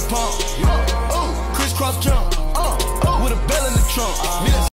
pump. Crisscross jump. With a bell in the trunk.